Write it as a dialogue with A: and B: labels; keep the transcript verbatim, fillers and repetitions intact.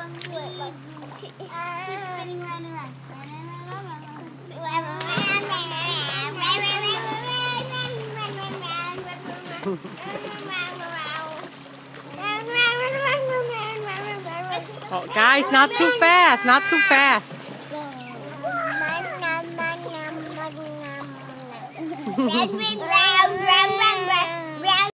A: Do it like, okay. Keep spinning round and round.
B: Oh, guys, not too fast, not too fast.
A: Red, red, red.